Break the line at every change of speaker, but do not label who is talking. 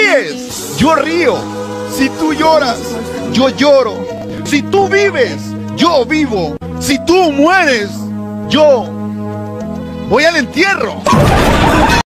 ríes, yo río. Si tú lloras, yo lloro. Si tú vives, yo vivo. Si tú mueres, yo voy al entierro.